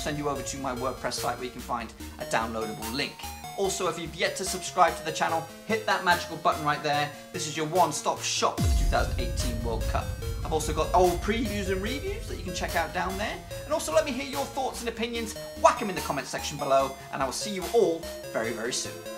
send you over to my WordPress site where you can find a downloadable link. Also, if you've yet to subscribe to the channel, hit that magical button right there. This is your one-stop shop for the 2018 World Cup. I've also got old previews and reviews that you can check out down there. And also let me hear your thoughts and opinions. Whack them in the comment section below, and I will see you all very, very soon.